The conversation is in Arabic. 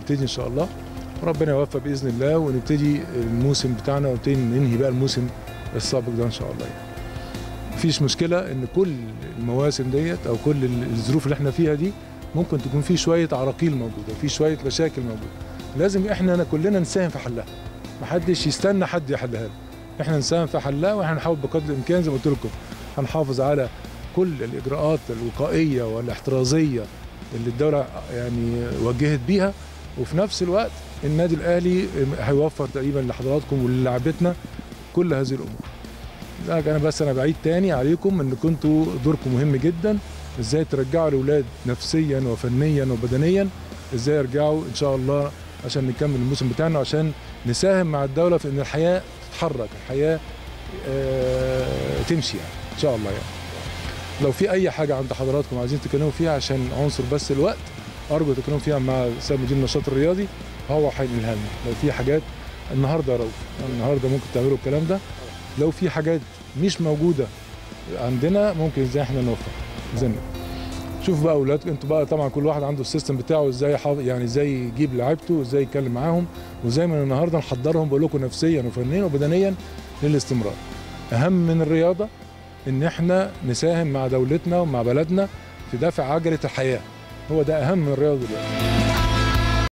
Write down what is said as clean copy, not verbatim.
نبتدي ان شاء الله، وربنا يوفق باذن الله ونبتدي الموسم بتاعنا ونبتدي ننهي بقى الموسم السابق ده ان شاء الله. يعني مفيش مشكله ان كل المواسم ديت او كل الظروف اللي احنا فيها دي ممكن تكون في شويه عراقيل موجوده، في شويه مشاكل موجوده، لازم احنا كلنا نساهم في حلها، محدش يستنى حد يحلها له، احنا نساهم في حلها، واحنا نحاول بقدر الامكان زي ما قلت لكم هنحافظ على كل الاجراءات الوقائيه والاحترازيه اللي الدوله يعني وجهت بيها، وفي نفس الوقت النادي الاهلي هيوفر تقريبا لحضراتكم وللاعبتنا كل هذه الامور. انا بعيد تاني عليكم ان كنتوا دوركم مهم جدا، ازاي ترجعوا الاولاد نفسيا وفنيا وبدنيا، ازاي يرجعوا ان شاء الله عشان نكمل الموسم بتاعنا، وعشان نساهم مع الدوله في ان الحياه تتحرك، الحياه تمشي يعني ان شاء الله. يعني لو في اي حاجه عند حضراتكم عايزين تتكلموا فيها عشان عنصر بس الوقت، ارجو تتكلموا فيها مع سيد مدير النشاط الرياضي، هو هينقلها لنا. لو في حاجات النهارده يا رب النهارده ممكن تعملوا الكلام ده، لو في حاجات مش موجوده عندنا ممكن ازاي احنا نوفر زين. شوف بقى اولادكم انتوا بقى، طبعا كل واحد عنده السيستم بتاعه، ازاي يعني ازاي يجيب لعيبته وازاي يتكلم معاهم، وزي ما النهارده نحضرهم بقول لكم نفسيا وفنيا وبدنيا للاستمرار. اهم من الرياضه ان احنا نساهم مع دولتنا ومع بلدنا في دفع عجله الحياه، هو ده اهم من الرياضه دلوقتي.